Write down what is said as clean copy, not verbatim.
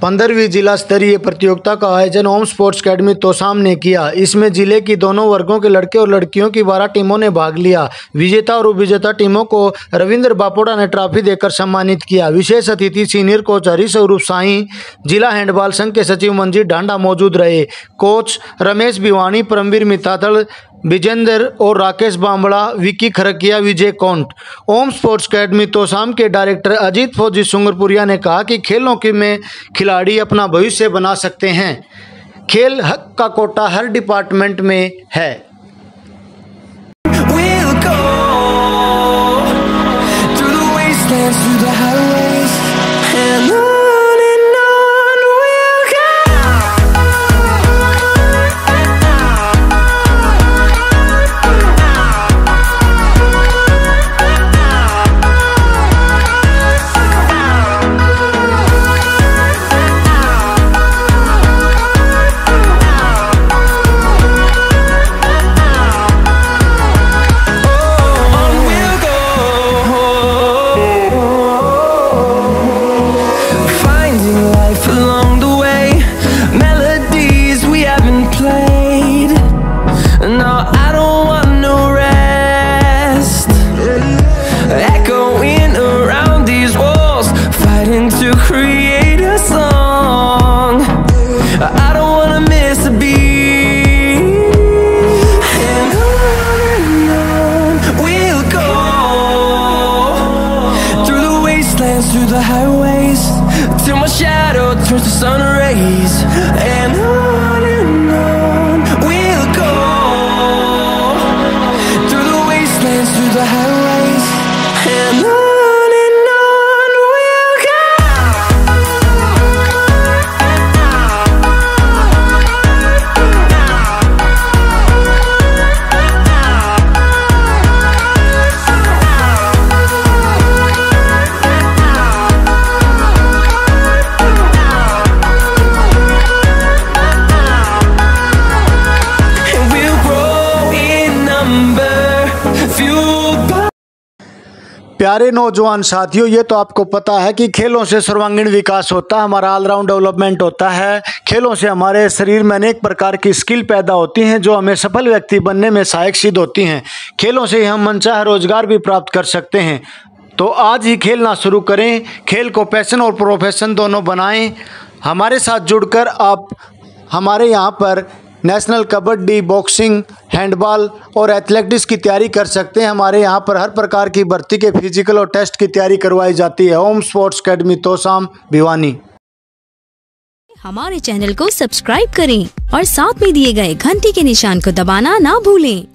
15वीं जिला स्तरीय प्रतियोगिता का आयोजन ओम स्पोर्ट्स अकेडमी तोसाम ने किया। इसमें जिले की दोनों वर्गों के लड़के और लड़कियों की 12 टीमों ने भाग लिया। विजेता और उपविजेता टीमों को रविंद्र बापोड़ा ने ट्रॉफी देकर सम्मानित किया। विशेष अतिथि सीनियर कोच हरीस्वरूप साई, जिला हैंडबॉल संघ के सचिव मंजीत ढांडा मौजूद रहे। कोच रमेश भिवानी, परमवीर मिताथल, विजेंद्र और राकेश बांबड़ा, विकी खरकिया, विजय कौंट। ओम स्पोर्ट्स अकेडमी तोसाम के डायरेक्टर अजीत फौजी सुंगरपुरिया ने कहा कि खेलों में खिलाड़ी अपना भविष्य बना सकते हैं। खेल हक का कोटा हर डिपार्टमेंट में है। To create a song, I don't wanna miss a beat, and on we'll go, through the wastelands, through the highways, till my shadow turns to sun rays, and on we'll go, through the wastelands, through the highways, and on. प्यारे नौजवान साथियों, ये तो आपको पता है कि खेलों से सर्वांगीण विकास होता है, हमारा ऑलराउंड डेवलपमेंट होता है। खेलों से हमारे शरीर में अनेक प्रकार की स्किल पैदा होती हैं जो हमें सफल व्यक्ति बनने में सहायक सिद्ध होती हैं। खेलों से हम मनचाहा रोजगार भी प्राप्त कर सकते हैं। तो आज ही खेलना शुरू करें। खेल को पैशन और प्रोफेशन दोनों बनाएं। हमारे साथ जुड़कर आप हमारे यहाँ पर नेशनल कबड्डी, बॉक्सिंग, हैंडबॉल और एथलेटिक्स की तैयारी कर सकते हैं। हमारे यहाँ पर हर प्रकार की भर्ती के फिजिकल और टेस्ट की तैयारी करवाई जाती है। Om sports academy Tosham, Bhiwani. हमारे चैनल को सब्सक्राइब करें और साथ में दिए गए घंटी के निशान को दबाना ना भूलें।